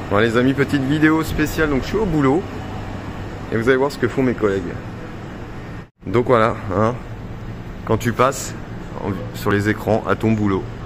Bon les amis, petite vidéo spéciale, donc je suis au boulot et vous allez voir ce que font mes collègues. Donc voilà, hein, quand tu passes sur les écrans à ton boulot.